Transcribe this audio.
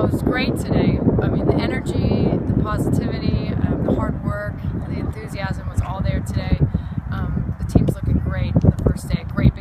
it was great today. I mean, the energy, the positivity, the hard work, the enthusiasm was all there today. The team's looking great the first day. Great